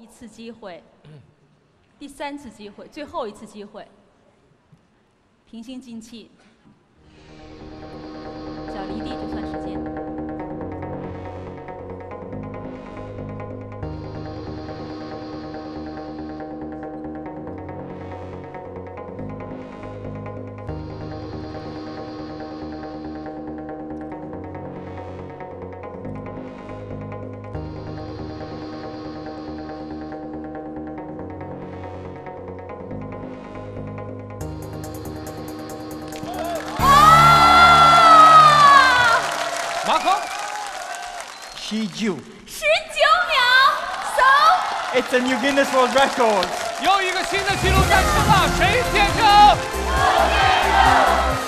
一次机会，第3次机会，最后一次机会。平心静气，脚离地就算时间。 马可 19 秒 ，so It's a new Guinness World Record. 有一个新的纪录诞生了，谁见证？